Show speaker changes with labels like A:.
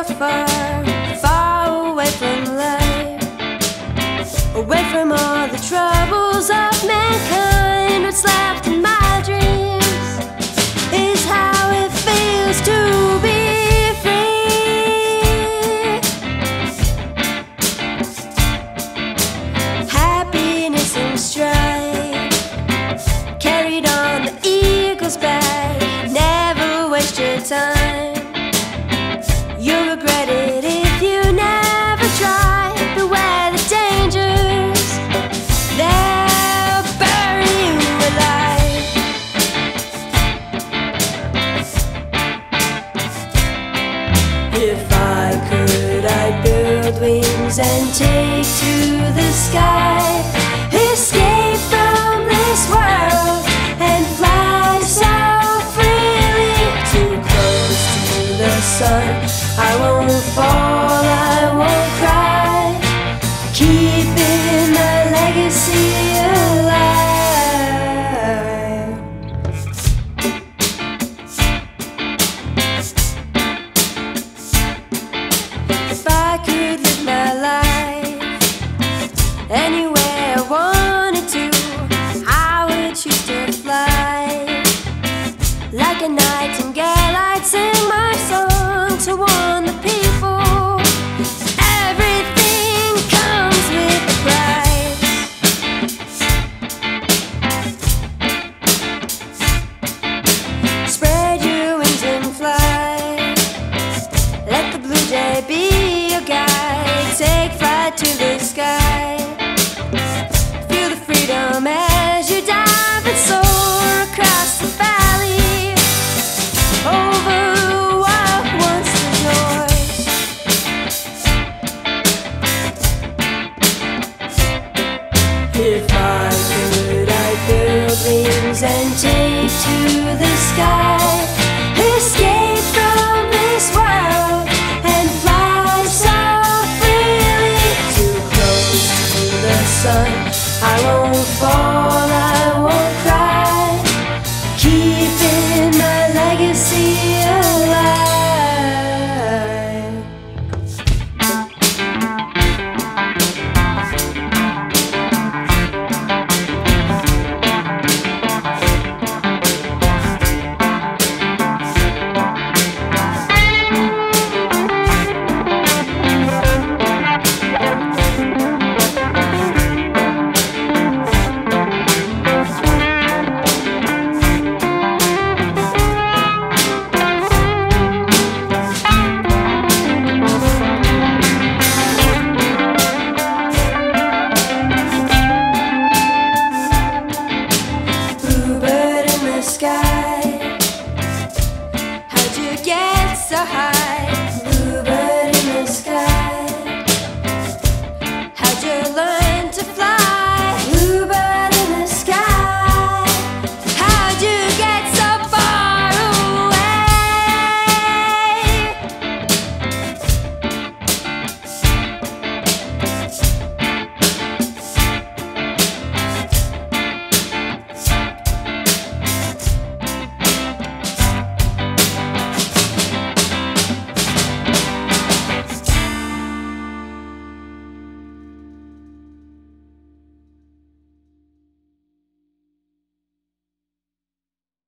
A: far, far, far away from life, away from all the troubles of mankind. What's left in my dreams is how it feels to be free. Happiness and strife, carried on the eagle's back. Never waste your time, you'll regret it if you never try. Beware the dangers, they'll bury you alive. If I could, I'd build wings and take to the sky, escape from this world and fly so freely. Too close to the sun, I won't fall, I won't cry, keeping my legacy alive.